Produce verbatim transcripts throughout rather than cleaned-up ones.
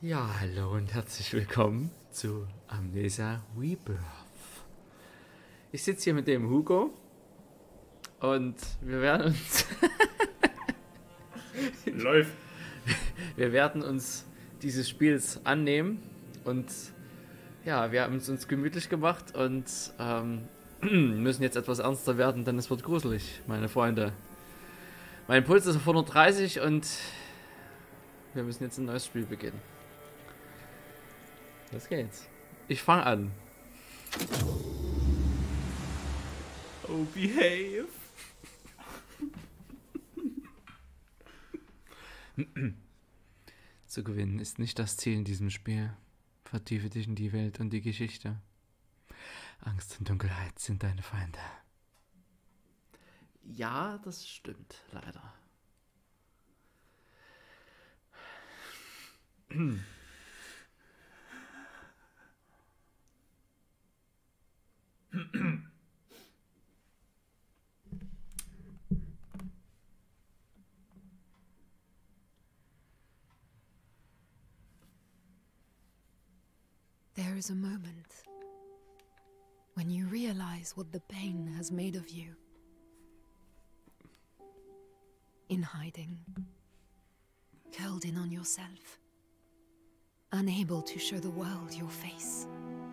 Ja, hallo und herzlich willkommen zu Amnesia Rebirth. Ich sitze hier mit dem Hugo und wir werden uns läuft. Wir werden uns dieses Spiels annehmen und ja, wir haben es uns gemütlich gemacht und ähm, müssen jetzt etwas ernster werden, denn es wird gruselig, meine Freunde. Mein Puls ist auf hundertdreißig und wir müssen jetzt ein neues Spiel beginnen. Los geht's. Ich fange an. Oh, behave. Zu gewinnen ist nicht das Ziel in diesem Spiel. Vertiefe dich in die Welt und die Geschichte. Angst und Dunkelheit sind deine Feinde. Ja, das stimmt, leider. There is a moment when you realize what the pain has made of you. In hiding, curled in on yourself, unable to show the world your face.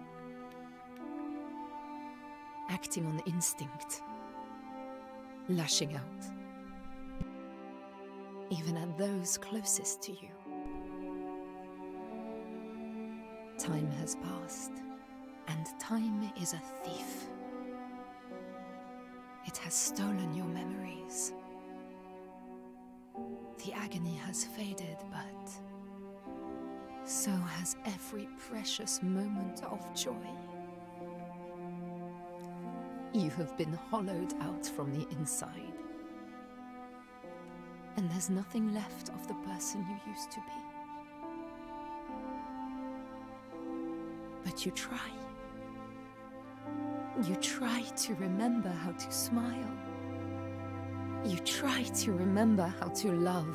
Acting on instinct, lashing out, even at those closest to you. Time has passed, and time is a thief. It has stolen your memories. The agony has faded, but so has every precious moment of joy. You have been hollowed out from the inside, and there's nothing left of the person you used to be. But you try. You try to remember how to smile. You try to remember how to love.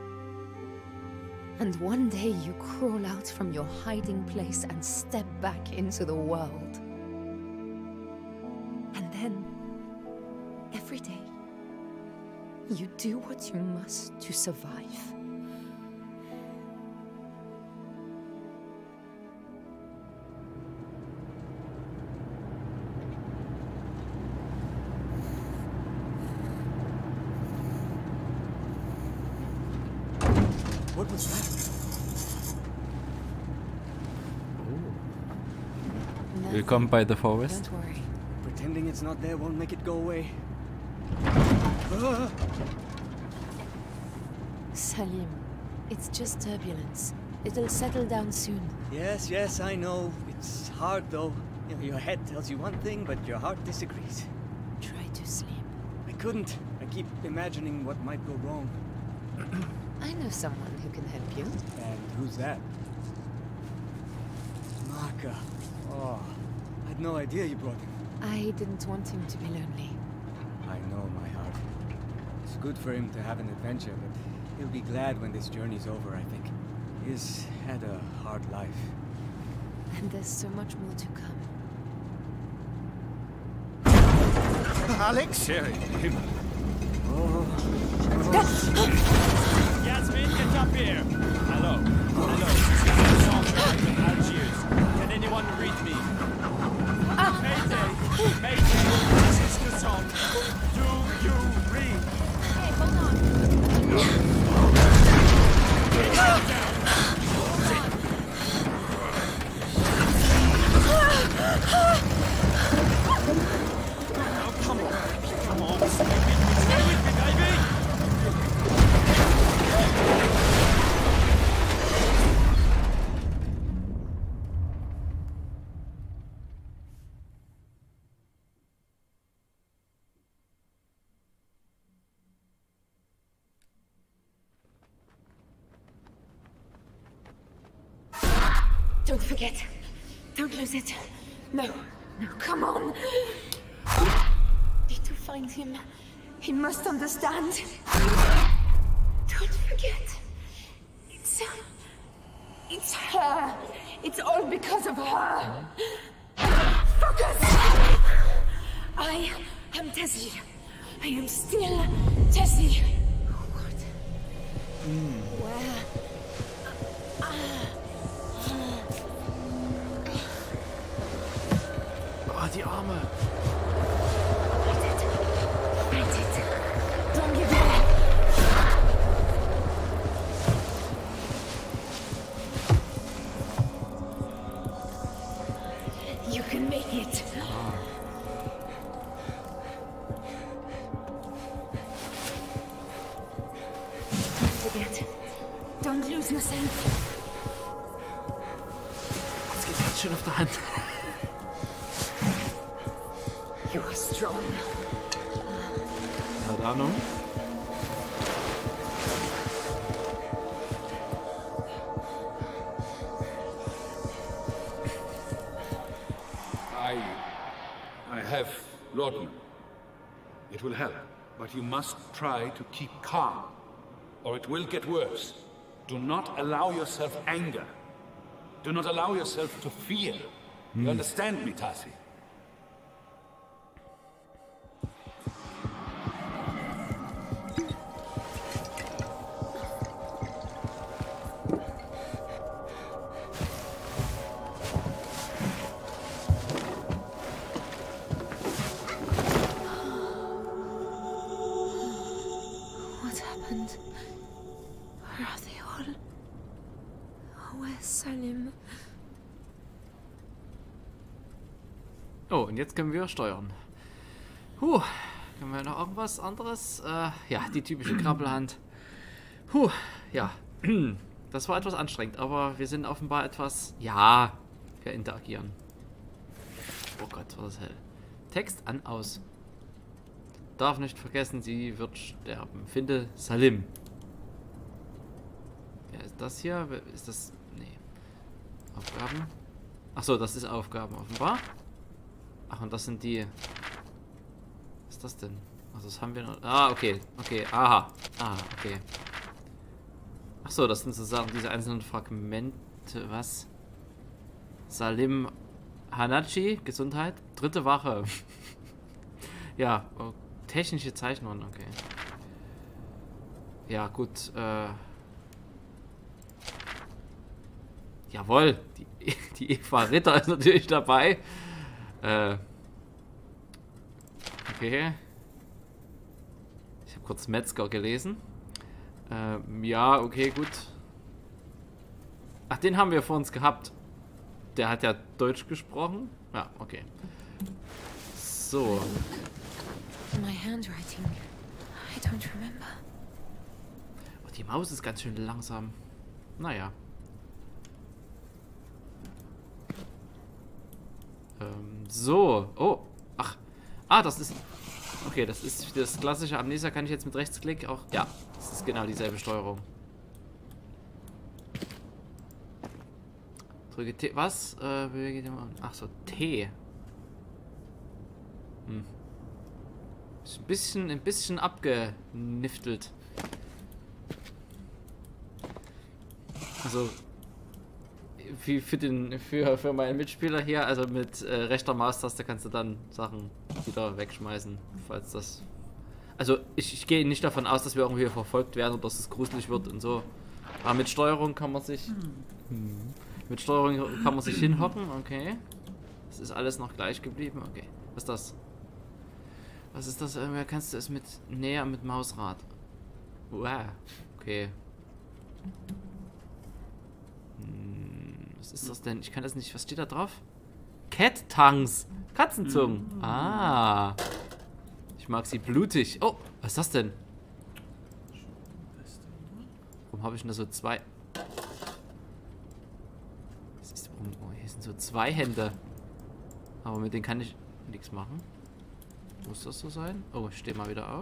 And one day you crawl out from your hiding place and step back into the world. And then, every day, you do what you must to survive. What was that? Oh. Willkommen bei The Forest. Don't worry. Pretending it's not there won't make it go away. Salim, it's just turbulence. It'll settle down soon. Yes, yes, I know. It's hard though. You know, your head tells you one thing, but your heart disagrees. Try to sleep. I couldn't. I keep imagining what might go wrong. I know someone who can help you. And who's that? Maka. Oh, I had no idea you brought him. I didn't want him to be lonely. I know, my heart. It's good for him to have an adventure, but he'll be glad when this journey's over, I think. He's had a hard life. And there's so much more to come. Alex? Sherry. Oh. Yasmin, get up here. Hello. Hello. This is Algiers. Can anyone read me? Mayday. Mayday. This is Kasson. Do you read? Hey, hold on. Get down. Now, come on. Come on. Stay with me. Stay with me, baby. Don't forget. Don't lose it. No. No, come on. Need to find him. He must understand. Don't forget. It's... It's her. It's all because of her. Focus! I am Tessie. I am still Tessie. What? Mm. Where? Oh, die Arme. Fight it. Fight it. Don't give in. You can make it. Don't forget. Don't lose yourself. Jetzt geht ganz schön auf der Hand. You are strong. Keine Ahnung. I... I have laudanum. It will help, but you must try to keep calm, or it will get worse. Do not allow yourself anger. Do not allow yourself to fear. Mm. You understand me, Tassi? Oh, und jetzt können wir steuern. Huh, können wir noch irgendwas anderes? Äh, ja, die typische Krabbelhand. Huh, ja. Das war etwas anstrengend, aber wir sind offenbar etwas... Ja, wir interagieren. Oh Gott, war das hell. Text an, aus. Darf nicht vergessen, sie wird sterben. Finde Salim. Wer ist das hier? Ist das... Nee. Aufgaben? Achso, das ist Aufgaben offenbar. Ach, und das sind die... Was ist das denn? Also das haben wir noch... Ah, okay. Okay, aha. Ah, okay. Achso, das sind sozusagen diese einzelnen Fragmente. Was? Salim Hanachi, Gesundheit. Dritte Wache. Ja, oh, technische Zeichnungen, okay. Ja, gut. Äh... Jawohl, die, die Eva Ritter ist natürlich dabei. Äh, okay. Ich habe kurz Metzger gelesen. Ähm, ja, okay, gut. Ach, den haben wir vor uns gehabt. Der hat ja Deutsch gesprochen. Ja, okay. So. My handwriting. I don't remember. Oh, die Maus ist ganz schön langsam. Naja. Ähm, so. Oh. Ach. Ah, das ist... Okay, das ist das klassische Amnesia. Kann ich jetzt mit Rechtsklick auch... Ja, das ist genau dieselbe Steuerung. Drücke T... Was? Äh, bewege den... Ach so, T. Hm. Ist ein bisschen, ein bisschen abgeniftelt. Also... Für, für, den, für, für meinen Mitspieler hier, also mit äh, rechter Maustaste kannst du dann Sachen wieder wegschmeißen, falls das... Also ich, ich gehe nicht davon aus, dass wir irgendwie verfolgt werden oder dass es gruselig wird und so. Aber mit Steuerung kann man sich... Hm. Mit Steuerung kann man sich hinhocken, okay. Das ist alles noch gleich geblieben, okay. Was ist das? Was ist das? Äh, kannst du es mit näher mit Mausrad? Wow, okay. Was ist das denn? Ich kann das nicht. Was steht da drauf? Cat Tongues. Katzenzungen. Mhm. Ah. Ich mag sie blutig. Oh, was ist das denn? Warum habe ich denn da so zwei... Was ist, warum, oh, hier sind so zwei Hände. Aber mit denen kann ich nichts machen. Muss das so sein? Oh, ich stehe mal wieder auf.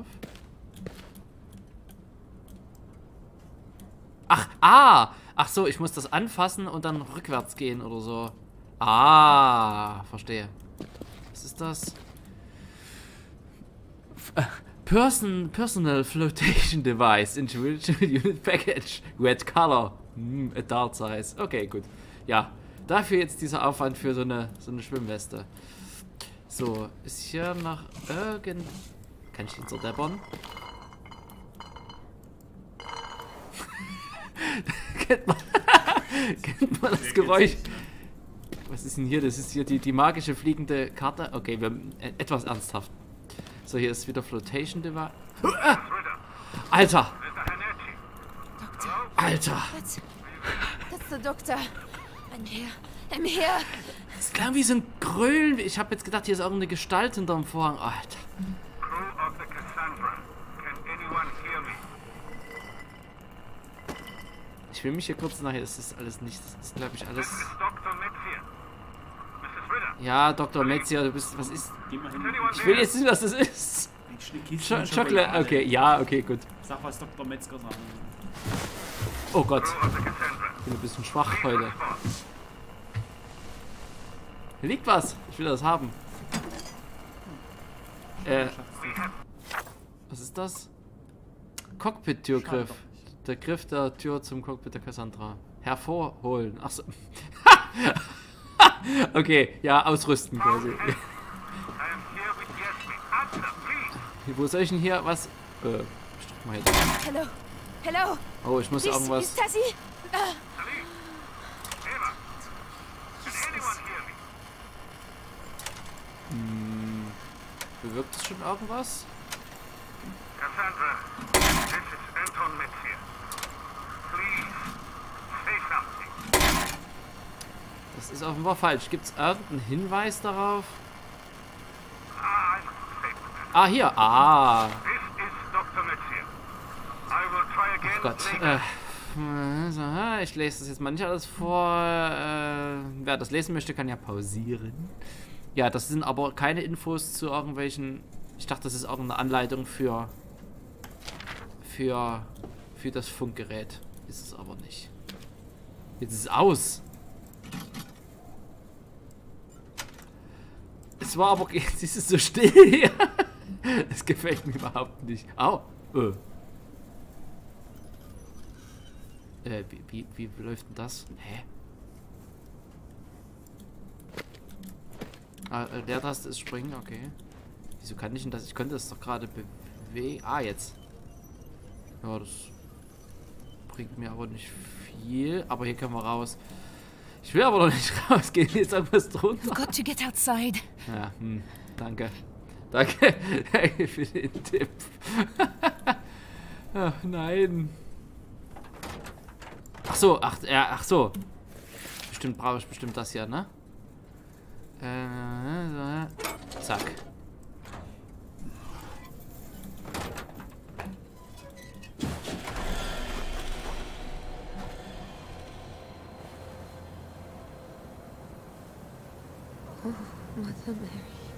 Ach, ah! Ach so, ich muss das anfassen und dann rückwärts gehen oder so. Ah, verstehe. Was ist das? Person, Personal Flotation Device. Individual Unit Package. Red Color. Hm, a dart size. Okay, gut. Ja, dafür jetzt dieser Aufwand für so eine, so eine Schwimmweste. So, ist hier noch irgend... Kann ich den so deppern? kennt, man kennt man das Geräusch? Was ist denn hier? Das ist hier die, die magische fliegende Karte. Okay, wir äh, etwas ernsthaft. So, hier ist wieder Flotation Device. Ah! Alter! Alter! That's, that's the doctor. I'm here. I'm here. Das klang wie so ein Grölen. Ich habe jetzt gedacht, hier ist irgendeine Gestalt hinterm Vorhang. Alter. Crew of the Cassandra. Can anyone hear me? Ich will mich hier kurz nachher. Das ist alles nicht. Das ist, glaube ich, alles. This is Doctor Metzier. Missus Ritter. Ja, Doktor Metzier, du bist. Was ist. Geh mal hin. Anyone Ich will there? jetzt wissen, was das ist. Ein Stück Kiste Sch mit Schokolade. Schokolade. Okay, ja, okay, gut. Sag, was Doktor Metzger sagen. Oh Gott. Crew of the Cassandra. Ich bin ein bisschen schwach heute. Hier liegt was. Ich will das haben. Äh. Was ist das? Cockpit-Türgriff. Der Griff der Tür zum Cockpit der Cassandra. Hervorholen. Achso. Okay, ja, ausrüsten quasi. I am here with Yasmin. Answer, please. Wo soll ich denn hier was? Äh, ich drück mal jetzt. Hello. Hello. Oh, ich muss Please, irgendwas. is Tassie? Uh, Salim. Eva. Can anyone hear me? Hm, bewirkt das schon irgendwas? Cassandra, this is Anton Metzier. Please, say something. Das ist offenbar falsch. Gibt es irgendeinen Hinweis darauf? Ah, I must say that. Ah, hier. Ah. This is Doctor Metzier. I will try again Oh Gott. later. Äh, so, ich lese das jetzt mal nicht alles vor. Äh, wer das lesen möchte, kann ja pausieren. Ja, das sind aber keine Infos zu irgendwelchen... Ich dachte, das ist irgendeine Anleitung für... Für... Für das Funkgerät. Ist es aber nicht. Jetzt ist es aus. Es war aber... Jetzt ist es so still hier. Das gefällt mir überhaupt nicht. Au. Äh. Äh, wie, wie, wie läuft denn das? Hä? Ah, äh, der Taste ist springen, okay. Wieso kann ich denn das? Ich könnte das doch gerade bewegen. Ah, jetzt. Ja, das bringt mir aber nicht viel. Aber hier können wir raus. Ich will aber noch nicht rausgehen. Hier ist irgendwas drunter. I've got to get outside. Ja, hm, danke. Danke. Danke für den Tipp. Ach, nein. Ach so, ach, ja, ach so. Bestimmt brauche ich bestimmt das hier, ne? Äh, so, zack. Mother Mary.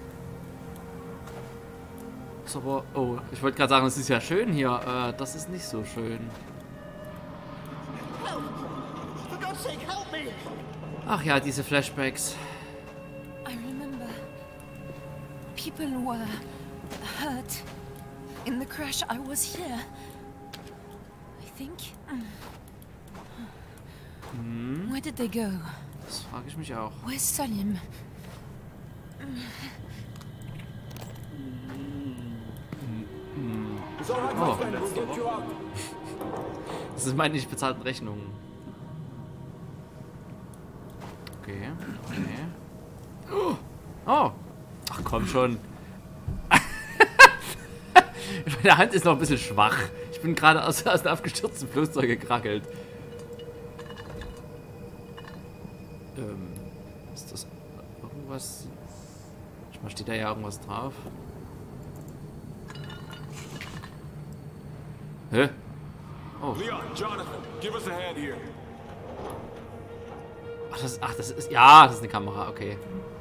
Ist aber, oh, ich wollte gerade sagen, es ist ja schön hier. Äh, das ist nicht so schön. Ach ja, diese Flashbacks. I remember. People were hurt. In the crash, I was here. I think. Hm, Where did they go? das frage ich mich auch. Where's Salim? Oh. Das sind meine nicht bezahlten Rechnungen. Okay, okay. Oh! Oh. Ach komm schon. Meine Hand ist noch ein bisschen schwach. Ich bin gerade aus, aus einem abgestürzten Flugzeug gekrackelt. Ähm, ist das irgendwas? Manchmal steht da ja irgendwas drauf. Hä? Oh. Leon, Jonathan, give us a hand here. Ach das, ach, das ist... Ja, das ist eine Kamera, okay.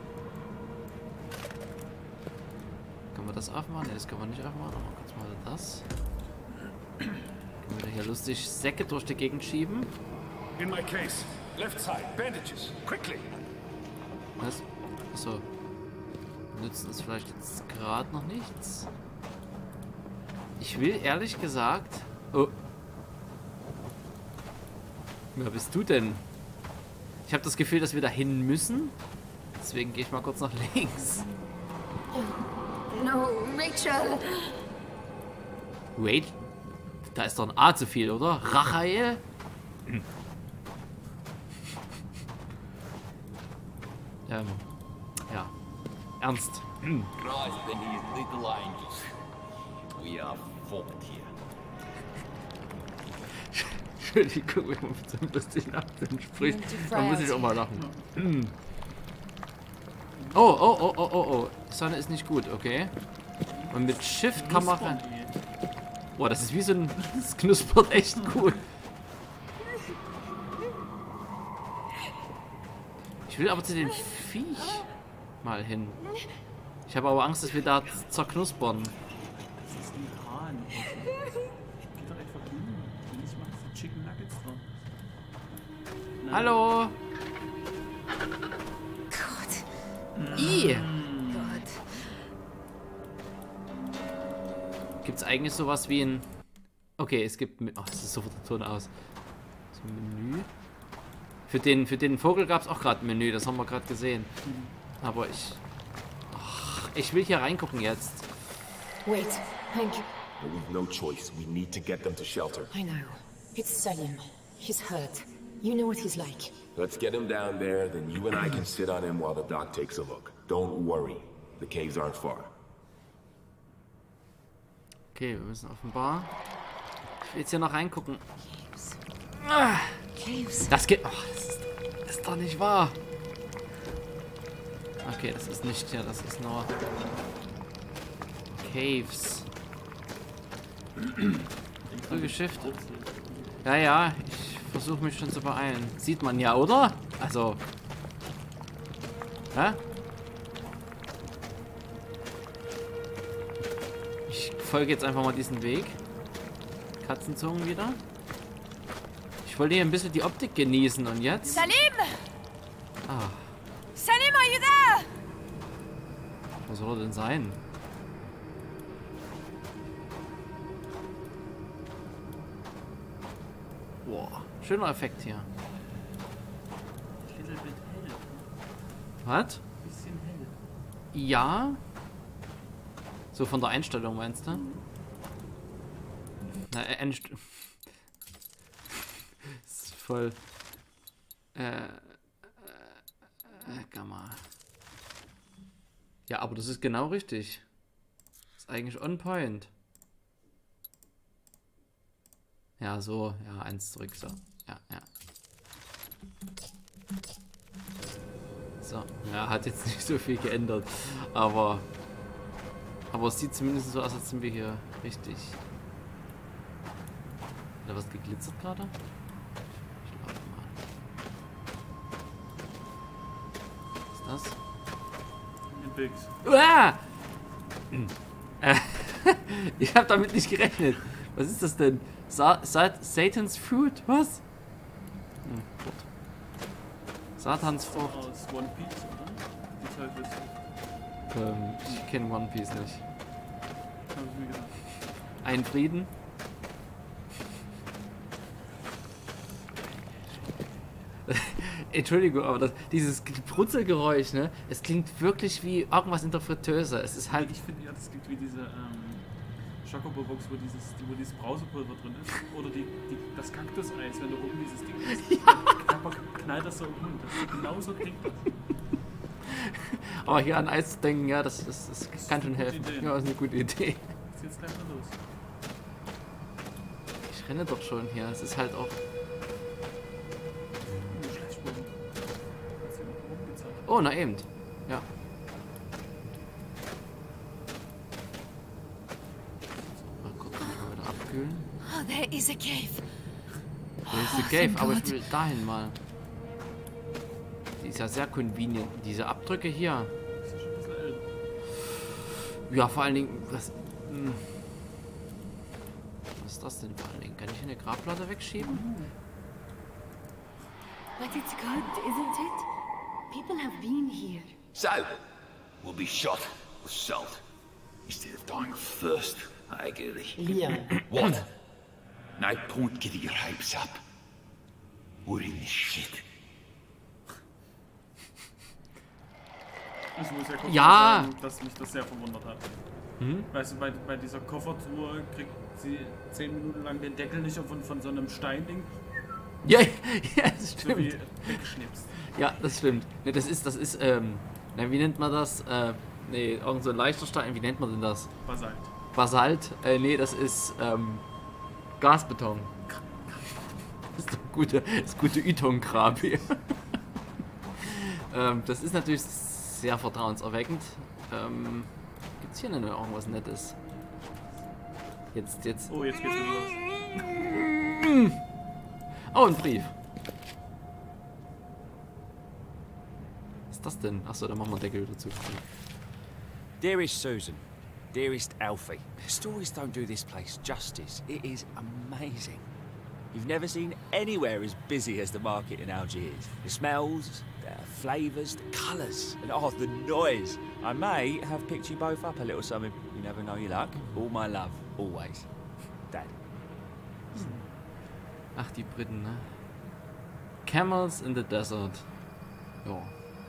Können wir das aufmachen? Ne, das können wir nicht aufmachen. Aber kurz mal das. Können wir hier lustig Säcke durch die Gegend schieben? In my case. Left side, bandages, quickly. Was? Achso. Nützen es vielleicht jetzt gerade noch nichts? Ich will ehrlich gesagt... Oh. Wer bist du denn? Ich habe das Gefühl, dass wir da hin müssen. Deswegen gehe ich mal kurz nach links. No, Rachel! Wait. Da ist doch ein A zu viel, oder? Rachael? Hm. ähm. Ja. Ernst. Hm. Christ, then he is little angels. We are fucked here. Entschuldigung, wenn man mit so einem lustigen Akzent spricht, dann muss ich auch mal lachen. Hm. Oh, oh, oh, oh, oh, oh. Die Sonne ist nicht gut, okay. Und mit Shift kann man rein. Boah, das ist wie so ein... Das knuspert echt gut. Ich will aber zu dem Viech mal hin. Ich habe aber Angst, dass wir da zerknuspern. Das ist ein Hahn. Geht doch einfach hin. Wenn ich mache, sind Chicken Nuggets dran. Nein. Hallo! God. I. God. Gibt es eigentlich sowas wie ein... Okay, es gibt... Oh, es ist sofort der Ton aus. So ein Menü. Für den, für den Vogel gab es auch gerade ein Menü, das haben wir gerade gesehen. Aber ich... Ach, ich will hier reingucken jetzt. Wait, Hank. We've no choice. We need to get them to shelter. I know. It's Salim. He's hurt. You know what he's like. Let's get him down there, then you and I can sit on him while the doc takes a look. Don't worry. The caves aren't far. Okay, wir müssen offenbar... Ich will jetzt hier noch reingucken. Caves. Ah, Caves. das geht... Oh, das ist, das ist doch nicht wahr. Okay, das ist nicht hier, das ist nur... Caves. Frühgeschifft. Ja, ja, ich versuche mich schon zu beeilen. Sieht man ja, oder? Also... Hä? Ich folge jetzt einfach mal diesen Weg. Katzenzungen wieder. Ich wollte hier ein bisschen die Optik genießen und jetzt... Salim! Ah, Salim, are you there? was soll er denn sein? Boah, schöner Effekt hier. Little bit hell. Was? Bisschen hell. Ja. So von der Einstellung meinst du? Na, äh, Einst ist voll. Äh, äh, äh, Gamma. Ja, aber das ist genau richtig. Ist eigentlich on point. Ja, so, ja, eins zurück, so. Ja, ja. So, ja, hat jetzt nicht so viel geändert. Aber. Aber es sieht zumindest so aus, als sind wir hier richtig. Hat da was geglitzert gerade? Ich glaube mal. Was ist das? In Bix. Uah! Äh, ich habe damit nicht gerechnet. Was ist das denn? Sa Sa Satans Fruit? Was? Hm, gut. Satans Frucht. Aus One Piece, oder? Die Teufels. Ähm, ich kenne One Piece nicht. Hab ich mir gedacht. Ein Frieden. Entschuldigung, aber das, dieses Brutzelgeräusch, ne? Es klingt wirklich wie irgendwas in der Fritteuse. Es ist halt. Ich finde ja, das klingt wie diese ähm, Chocobo-Box, wo dieses, wo dieses Brausepulver drin ist. Oder die, die, das Kaktuseis, wenn du oben dieses Ding hast. Ja. Dann knallt das so im Mund. Das, genauso klingt das. Aber hier an Eis zu denken, ja, das, das, das, das kann schon helfen. Idee. Ja, das ist eine gute Idee. Was ist jetzt gleich mal los? Ich renne doch schon hier. Es ist halt auch. Oh, na eben. Ja. Mal gucken, mal wieder abkühlen. Oh, there is a cave. Hier ist die Oh, Cave, thank aber God. ich will dahin mal. Die ist ja sehr convenient. Diese Abdrücke hier. Das ist schon ein bisschen älter. Ja, vor allen Dingen. Was, hm. was ist das denn vor allen Dingen? Kann ich eine Grabplatte wegschieben? But it's good, isn't it? People have been here. So, we'll be shot with salt instead of dying of thirst. I agree. Liam. What? Now don't get your hopes up. We're in this shit. Ich muss ja kurz Ja. sagen, dass mich das sehr verwundert hat. Hm? Weißt du, bei, bei dieser Koffertour kriegt sie zehn Minuten lang den Deckel nicht von, von so einem Steinding. Ja, ja, das stimmt. So wie weggeschnipst. Ja, das stimmt. Ne, das ist, das ist, ähm, na, wie nennt man das? Äh, nee, irgend so ein leichter Stein, wie nennt man denn das? Basalt. Basalt? Äh, nee, das ist, ähm, Gasbeton. Das ist doch gute, das gute Ytong-Grab hier. ähm, das ist natürlich sehr vertrauenserweckend. Ähm, gibt's hier denn noch irgendwas Nettes? Jetzt, jetzt. Oh, jetzt geht's wieder los. Oh, ein Brief. Was ist das denn? Achso, dann machen wir den Deckel wieder zu. Dearest Susan, dearest Alfie, stories don't do this place justice. It is amazing. You've never seen anywhere as busy as the market in Algiers. The smells, the flavours, the colours, and oh, the noise. I may have picked you both up a little something. You never know your luck. All my love, always. Dad. Ach, die Briten, ne? Camels in the Desert. Ja.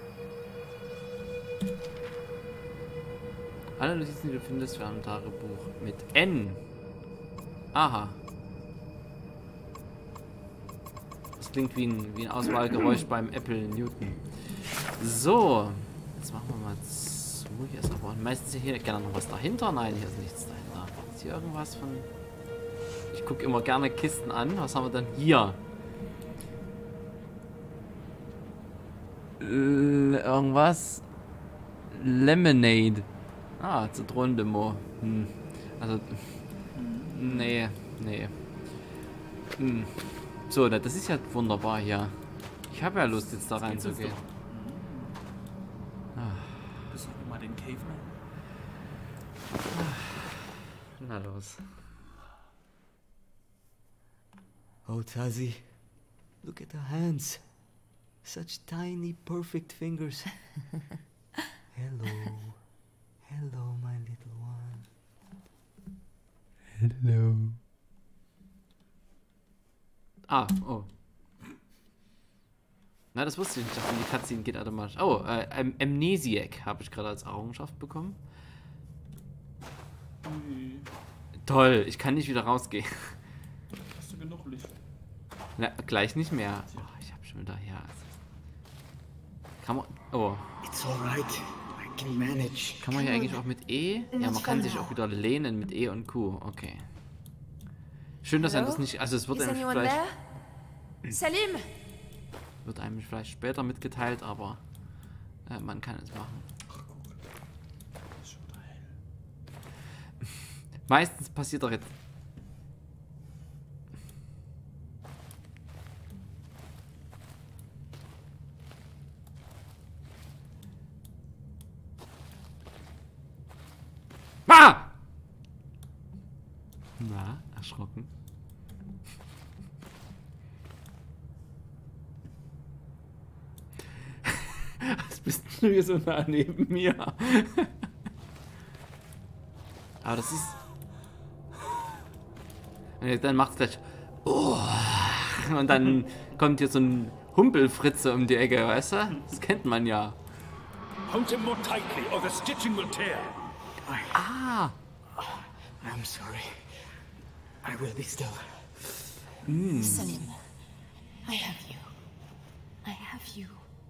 Alle Notizen, die du findest, für ein Tagebuch mit N. Aha. Das klingt wie ein, wie ein Auswahlgeräusch beim Apple Newton. So. Jetzt machen wir mal zu. Hier ist aber meistens hier gerne noch was dahinter. Nein, hier ist nichts dahinter. Ist hier irgendwas von... Ich gucke immer gerne Kisten an. Was haben wir denn hier? L irgendwas? Lemonade. Ah, Zitronendemo. Hm. Also... Nee, nee. Hm. So, das ist ja wunderbar hier. Ich habe ja Lust, jetzt da reinzugehen. Besuchen wir mal den Caveman. Na los. Oh, Tazi, look at the hands. Such tiny, perfect fingers. Hello. Hello, my little one. Hello. Ah, oh. Na, das wusste ich nicht. Ich dachte, die Cutscene geht automatisch. Oh, äh, Am Amnesiac habe ich gerade als Errungenschaft bekommen. Ui. Toll, ich kann nicht wieder rausgehen. Hast du genug Licht? Na, gleich nicht mehr. Oh, ich habe schon wieder hier. Kann man. Oh. It's alright. I can manage. Kann man hier eigentlich auch mit E? Ja, man kann sich auch wieder lehnen mit E und Q. Okay. Schön, dass er das nicht. Also, es wird einem vielleicht. Salim! Wird einem vielleicht später mitgeteilt, aber äh, man kann es machen. Meistens passiert doch jetzt. Ah! Na, erschrocken. Was bist du hier so nah neben mir? Aber das ist... Und dann macht's gleich... Oh, und dann kommt hier so ein Humpelfritze um die Ecke, weißt du? Das kennt man ja. Hold him more tightly, or the stitching will tear. Ah! I'm sorry. I will be still. Mm. Salim, I have you. I have you.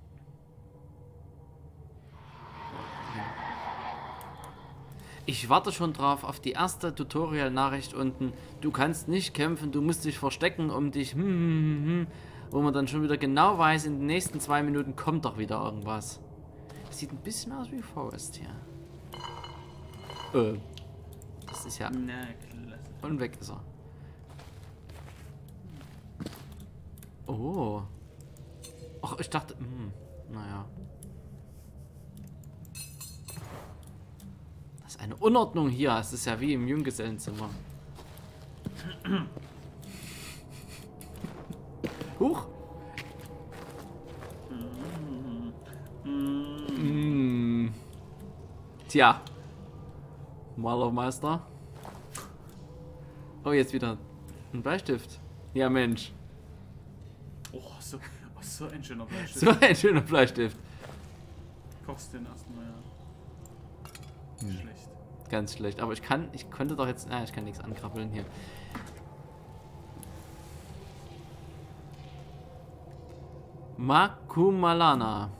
Ich warte schon drauf auf die erste Tutorial-Nachricht unten. Du kannst nicht kämpfen, du musst dich verstecken, um dich... Hm, hm, hm, wo man dann schon wieder genau weiß, in den nächsten zwei Minuten kommt doch wieder irgendwas. Das sieht ein bisschen aus wie Forest hier. Äh, das ist ja... Na, klasse. Und weg ist er. Oh. Ach, ich dachte... Hm, naja. Das ist eine Unordnung hier. Es ist ja wie im Junggesellenzimmer. Huch. Mm. Tja. Malermeister. Oh, jetzt wieder ein Bleistift. Ja, Mensch. Oh, So ein schöner Bleistift. So ein schöner Bleistift. Kochst den erstmal, ja. Hm. Schlecht. Ganz schlecht. Aber ich kann, ich konnte doch jetzt, na, ich kann nichts ankrabbeln hier. Makumalana.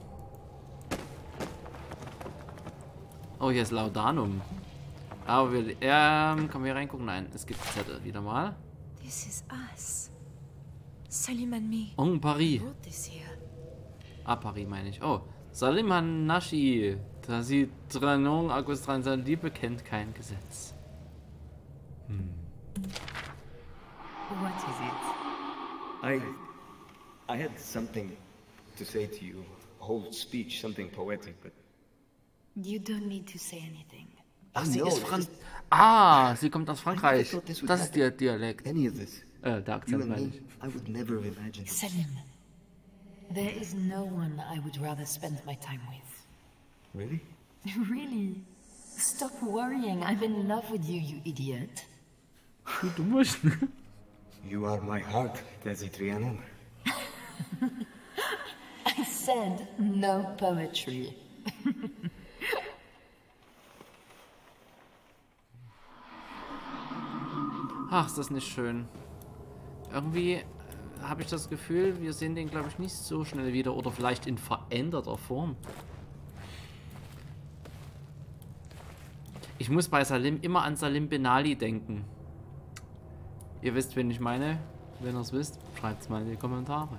Oh, hier ist Laudanum. Aber wir, ähm, können wir reingucken? Nein, es gibt Zettel wieder mal. This is us. Salim and me. En Paris. Wrote this here. Ah, Paris meine ich. Oh, Salim Hanashi. Da sie Trennung, August seine Liebe kennt kein Gesetz. Hm. What is it? I... I had something to say to you. A whole speech, something poetic, but... You don't need to say anything. Ach, sie ist Franz... Ah, sie kommt aus Frankreich. Das ist der Dialekt. Any of this. Äh, der Akzent meine ich. I would never have imagined it. Salim, there is no one I would rather spend my time with. Really? Really? Stop worrying. I'm in love with you, you idiot. Du musst. You are my heart, Desi Trianon. I said no poetry. Ach, ist das nicht schön. Irgendwie äh, habe ich das Gefühl, wir sehen den, glaube ich, nicht so schnell wieder. Oder vielleicht in veränderter Form. Ich muss bei Salim immer an Salim Benali denken. Ihr wisst, wen ich meine. Wenn ihr es wisst, schreibt es mal in die Kommentare.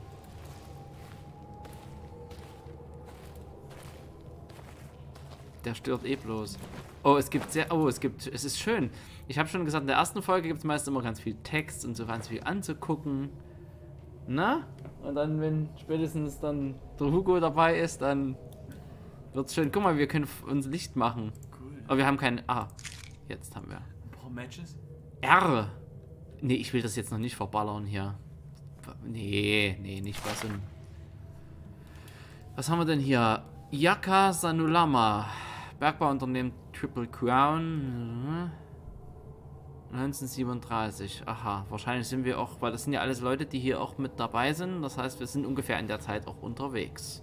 Der stört eh bloß. Oh, es gibt sehr... Oh, es gibt... Es ist schön. Ich habe schon gesagt, in der ersten Folge gibt es meist immer ganz viel Text und so ganz viel anzugucken. Na? Und dann, wenn spätestens dann der Hugo dabei ist, dann wird's schön. Guck mal, wir können uns Licht machen. Cool. Aber wir haben kein... Ah, jetzt haben wir... Ein paar Matches? R! Nee, ich will das jetzt noch nicht verballern hier. Nee, nee, nicht was denn. Was haben wir denn hier? Yaka Sanulama. Bergbauunternehmen Triple Crown. neunzehnhundertsiebenunddreißig. Aha, wahrscheinlich sind wir auch, weil das sind ja alles Leute, die hier auch mit dabei sind. Das heißt, wir sind ungefähr in der Zeit auch unterwegs.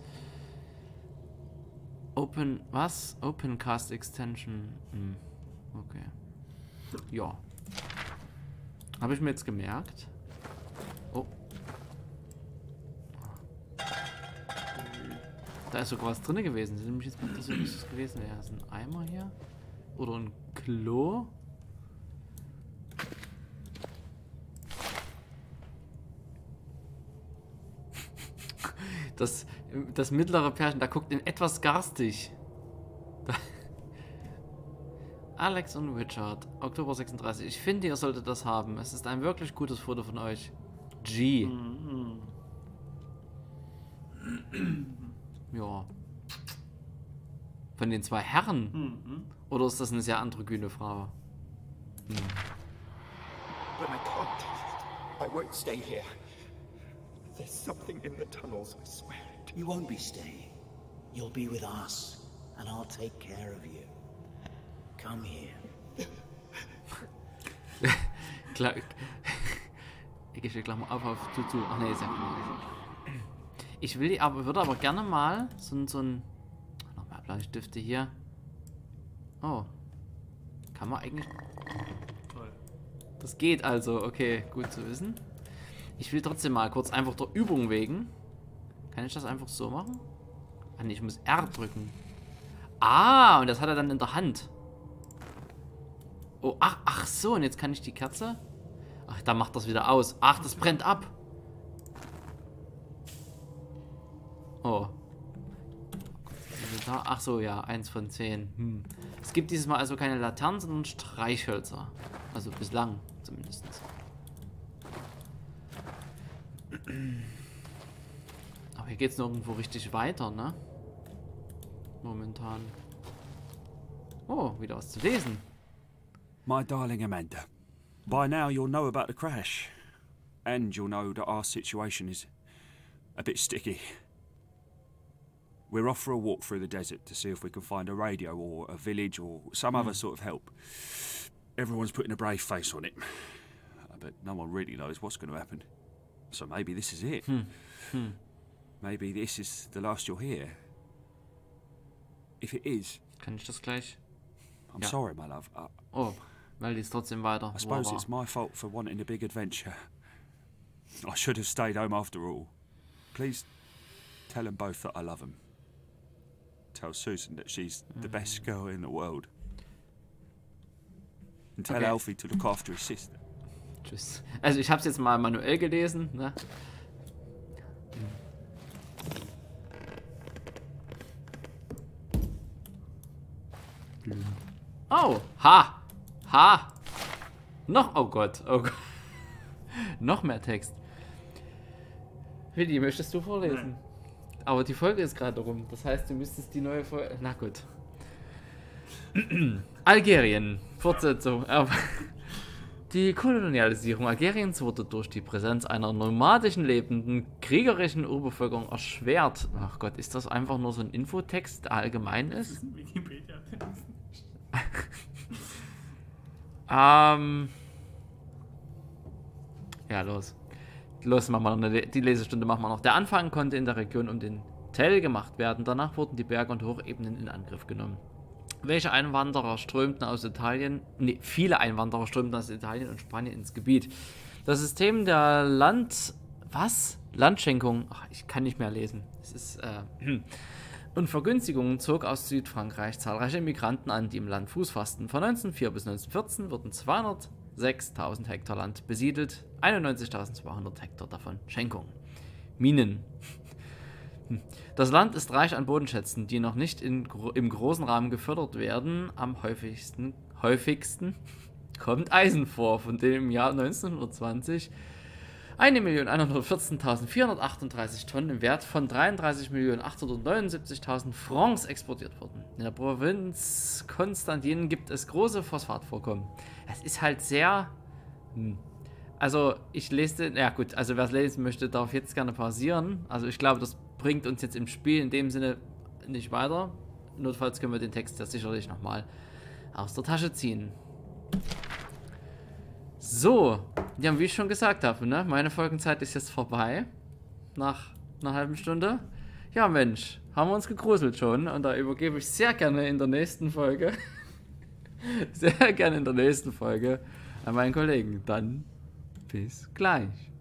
Open, was? Open Cast Extension. Hm. Okay. Ja. Habe ich mir jetzt gemerkt. Oh. Da ist sogar was drin gewesen. Das ist nämlich jetzt das ist gewesen. Ja, ist ein Eimer hier. Oder ein Klo. Das, das mittlere Pärchen, da guckt ihn etwas garstig. Da. Alex und Richard, Oktober sechsunddreißig. Ich finde, ihr solltet das haben. Es ist ein wirklich gutes Foto von euch. G. Mhm. Ja. Von den zwei Herren? Mhm. Oder ist das eine sehr androgyne Frau? Hm. But I can't. I won't stay here. There's something in the tunnels, I swear it. You won't be staying. You'll be with us, and I'll take care of you. Come here. Klar. Ich gehe gleich mal auf auf Tutu. Ach nee, ist ja gut. Ich will, aber würde aber gerne mal so ein, so ein noch mehr Bleistifte hier. Oh. Kann man eigentlich... Toll. Das geht also. Okay, gut zu wissen. Ich will trotzdem mal kurz einfach der Übung wegen. Kann ich das einfach so machen? Ah nee, ich muss R drücken. Ah, und das hat er dann in der Hand. Oh, ach, ach so, und jetzt kann ich die Kerze... Ach, da macht das wieder aus. Ach, das brennt ab. Oh. Ach so, ja, eins von zehn. Hm. Es gibt dieses Mal also keine Laternen, sondern Streichhölzer. Also bislang zumindest. Aber hier geht es nirgendwo richtig weiter, ne? Momentan. Oh, wieder was zu lesen. My darling Amanda, by now you'll know about the crash. And you'll know that our situation is a bit sticky. We're off for a walk through the desert to see if we can find a radio or a village or some mm. other sort of help. Everyone's putting a brave face on it. But no one really knows what's going to happen. So maybe this is it. Hmm. Hmm. maybe this is the last you'll hear. If it is... Kann ich das gleich? I'm Ja. sorry, my love. I, Oh, weil die ist trotzdem weiter. I suppose Wo er it's my fault for wanting a big adventure. I should have stayed home after all. Please tell them both that I love them. Tell Susan that she's the best girl in the world. And tell Okay. Alfie to look after his sister. Tschüss. Also ich habe es jetzt mal manuell gelesen. Ne? Oh, ha, ha. Noch, oh Gott, oh Gott. Noch mehr Text. Willi, möchtest du vorlesen? Nein. Aber die Folge ist gerade rum. Das heißt, du müsstest die neue Folge... Na gut. Algerien. Fortsetzung. Die Kolonialisierung Algeriens wurde durch die Präsenz einer nomadischen, lebenden, kriegerischen Urbevölkerung erschwert. Ach Gott, ist das einfach nur so ein Infotext, der allgemein ist? Das ist ein Wikipedia-Text. ähm... Ja, los. Los, machen wir noch eine, die Lesestunde machen wir noch. Der Anfang konnte in der Region um den Tell gemacht werden. Danach wurden die Berge und Hochebenen in Angriff genommen. Welche Einwanderer strömten aus Italien? Ne, viele Einwanderer strömten aus Italien und Spanien ins Gebiet. Das System der Land... Was? Landschenkung. Ach, ich kann nicht mehr lesen. Es ist... Äh, und Vergünstigungen zog aus Südfrankreich zahlreiche Immigranten an, die im Land Fuß fassten. Von neunzehnhundertvier bis neunzehnhundertvierzehn wurden zweihundertsechstausend Hektar Land besiedelt, einundneunzigtausendzweihundert Hektar davon Schenkung. Minen. Das Land ist reich an Bodenschätzen, die noch nicht in, im großen Rahmen gefördert werden. Am häufigsten, häufigsten kommt Eisen vor, von dem im Jahr neunzehnhundertzwanzig eine Million hundertvierzehntausendvierhundertachtunddreißig Tonnen im Wert von dreiunddreißig Millionen achthundertneunundsiebzigtausend Francs exportiert wurden. In der Provinz Konstantin gibt es große Phosphatvorkommen. Es ist halt sehr... Hm. Also, ich lese den... Ja gut, also wer es lesen möchte, darf jetzt gerne pausieren. Also ich glaube, das bringt uns jetzt im Spiel in dem Sinne nicht weiter. Notfalls können wir den Text ja sicherlich nochmal aus der Tasche ziehen. So, ja, wie ich schon gesagt habe, ne? Meine Folgenzeit ist jetzt vorbei. Nach einer halben Stunde. Ja, Mensch, haben wir uns gegruselt schon. Und da übergebe ich sehr gerne in der nächsten Folge. sehr gerne in der nächsten Folge an meinen Kollegen. Dann bis gleich.